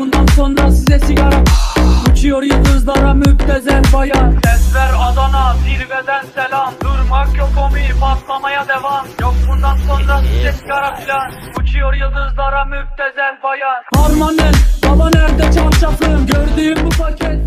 bundan sonra size sigara. Uçuyor yıldızlara müptezel bayan. Sesler Adana, zirveden selam. Durmak yok komi, patlamaya devam. Yok bundan sonra size sigara filan. Uçuyor yıldızlara müptezel bayan. Harmanen, baba nerede çarşafım? Gördüğüm bu paket